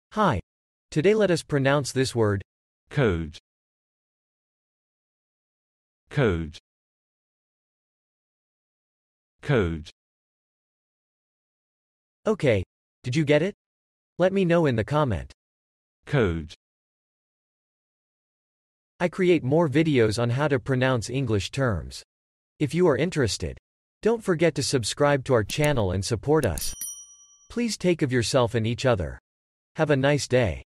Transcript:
Hi. Today let us pronounce this word, koʊd, koʊd, koʊd. Okay. Did you get it? Let me know in the comment. Koʊd. I create more videos on how to pronounce English terms. If you are interested, don't forget to subscribe to our channel and support us. Please take of yourself and each other. Have a nice day.